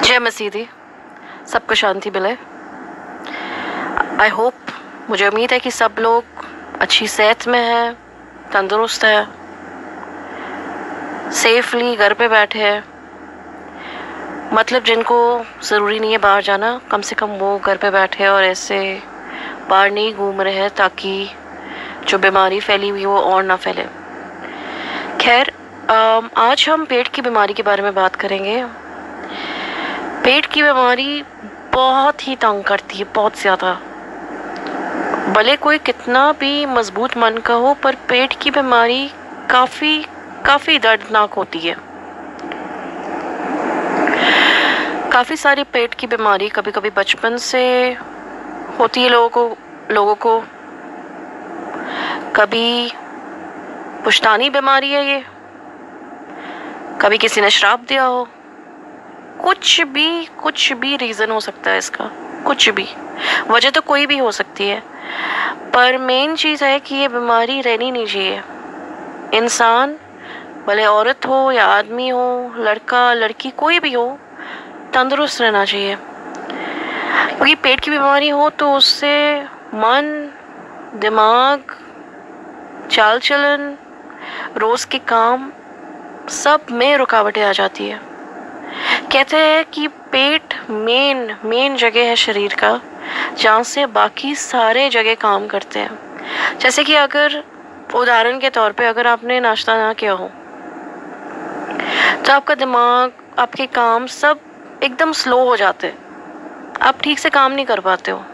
जय मसीदी, सबको शांति मिले। आई होप, मुझे उम्मीद है कि सब लोग अच्छी सेहत में हैं, तंदुरुस्त है, सेफली घर पे बैठे हैं। मतलब जिनको ज़रूरी नहीं है बाहर जाना, कम से कम वो घर पे बैठे और ऐसे बाहर नहीं घूम रहे हैं ताकि जो बीमारी फैली हुई वो और ना फैले। खैर, आज हम पेट की बीमारी के बारे में बात करेंगे। पेट की बीमारी बहुत ही तंग करती है, बहुत ज़्यादा। भले कोई कितना भी मजबूत मन का हो, पर पेट की बीमारी काफ़ी दर्दनाक होती है। काफ़ी सारी पेट की बीमारी कभी कभी बचपन से होती है लोगों को। कभी पुश्तैनी बीमारी है ये, कभी किसी ने श्राप दिया हो, कुछ भी रीज़न हो सकता है इसका, कुछ भी वजह तो कोई भी हो सकती है। पर मेन चीज़ है कि ये बीमारी रहनी नहीं चाहिए। इंसान, भले औरत हो या आदमी हो, लड़का लड़की कोई भी हो, तंदुरुस्त रहना चाहिए। क्योंकि पेट की बीमारी हो तो उससे मन, दिमाग, चाल चलन, रोज़ के काम सब में रुकावटें आ जाती है। कहते हैं कि पेट मेन जगह है शरीर का, जहाँ से बाकी सारे जगह काम करते हैं। जैसे कि अगर उदाहरण के तौर पे अगर आपने नाश्ता ना किया हो तो आपका दिमाग, आपके काम सब एकदम स्लो हो जाते हैं, आप ठीक से काम नहीं कर पाते हो।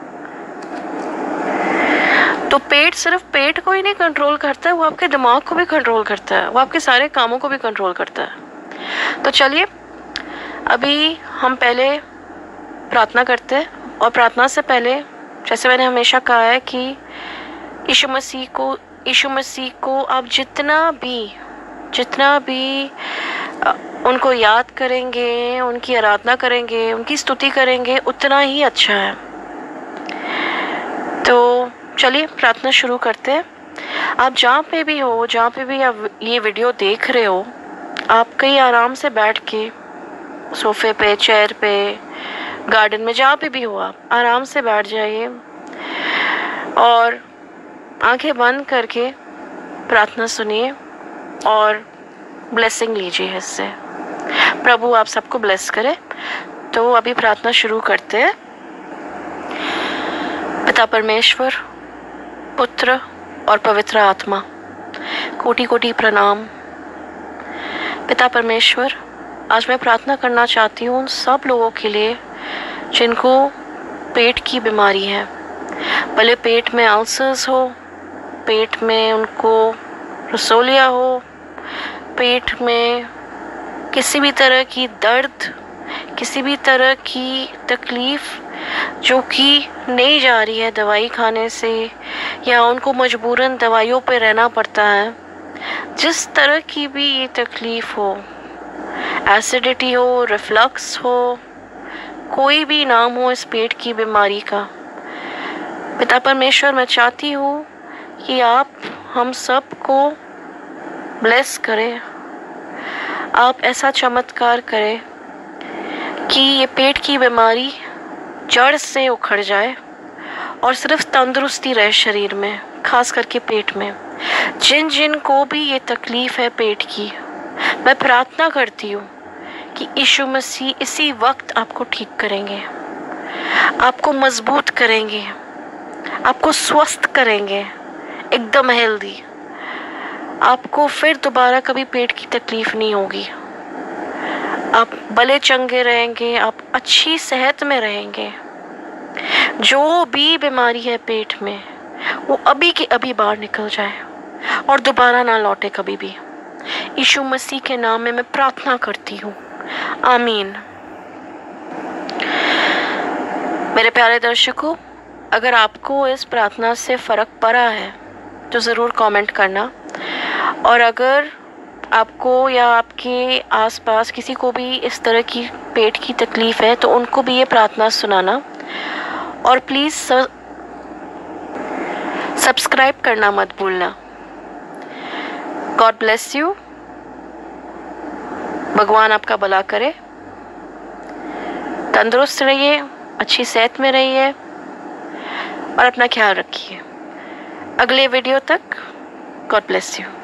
तो पेट सिर्फ पेट को ही नहीं कंट्रोल करता है, वो आपके दिमाग को भी कंट्रोल करता है, वो आपके सारे कामों को भी कंट्रोल करता है। तो चलिए, अभी हम पहले प्रार्थना करते हैं। और प्रार्थना से पहले, जैसे मैंने हमेशा कहा है कि यीशु मसीह को आप जितना भी उनको याद करेंगे, उनकी आराधना करेंगे, उनकी स्तुति करेंगे, उतना ही अच्छा है। तो चलिए प्रार्थना शुरू करते हैं। आप जहाँ पे भी आप ये वीडियो देख रहे हो, आप कहीं आराम से बैठ के सोफे पे, चेयर पे, गार्डन में, जहाँ पे भी हो, आप आराम से बैठ जाइए और आंखें बंद करके प्रार्थना सुनिए और ब्लेसिंग लीजिए इससे। प्रभु आप सबको ब्लेस करे। तो अभी प्रार्थना शुरू करते हैं। पिता परमेश्वर, पुत्र और पवित्र आत्मा, कोटि कोटि प्रणाम। पिता परमेश्वर, आज मैं प्रार्थना करना चाहती हूँ उन सब लोगों के लिए जिनको पेट की बीमारी है। भले पेट में अल्सर्स हो, पेट में उनको रसोलिया हो, पेट में किसी भी तरह की दर्द, किसी भी तरह की तकलीफ़ जो कि नहीं जा रही है दवाई खाने से, या उनको मजबूरन दवाइयों पे रहना पड़ता है। जिस तरह की भी ये तकलीफ़ हो, एसिडिटी हो, रिफ्लक्स हो, कोई भी नाम हो इस पेट की बीमारी का, पिता परमेश्वर मैं चाहती हूँ कि आप हम सब को ब्लेस करें। आप ऐसा चमत्कार करें कि ये पेट की बीमारी जड़ से उखड़ जाए और सिर्फ तंदुरुस्ती रहे शरीर में, खास करके पेट में। जिन को भी ये तकलीफ़ है पेट की, मैं प्रार्थना करती हूँ कि यीशु मसीह इसी वक्त आपको ठीक करेंगे, आपको मजबूत करेंगे, आपको स्वस्थ करेंगे, एकदम हेल्दी। आपको फिर दोबारा कभी पेट की तकलीफ़ नहीं होगी। आप भले चंगे रहेंगे, आप अच्छी सेहत में रहेंगे। जो भी बीमारी है पेट में, वो अभी के अभी बाहर निकल जाए और दोबारा ना लौटे कभी भी। यीशु मसीह के नाम में मैं प्रार्थना करती हूँ, आमीन। मेरे प्यारे दर्शकों, अगर आपको इस प्रार्थना से फ़र्क पड़ा है तो ज़रूर कमेंट करना। और अगर आपको या आपके आसपास किसी को भी इस तरह की पेट की तकलीफ़ है तो उनको भी ये प्रार्थना सुनाना। और प्लीज़ सब्सक्राइब करना मत भूलना। God bless you. भगवान आपका भला करे। तंदुरुस्त रहिए, अच्छी सेहत में रहिए और अपना ख्याल रखिए। अगले वीडियो तक गॉड ब्लेस यू।